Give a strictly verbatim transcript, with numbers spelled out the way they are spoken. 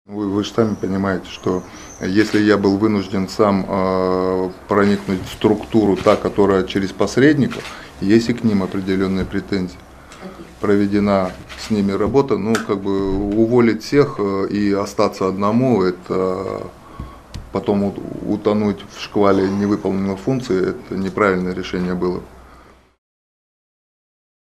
Вы, вы же сами понимаете, что если я был вынужден сам э, проникнуть в структуру, та, которая через посредников, есть и к ним определенные претензии. Проведена с ними работа, ну как бы уволить всех э, и остаться одному, это потом утонуть в шквале невыполненных функций, это неправильное решение было.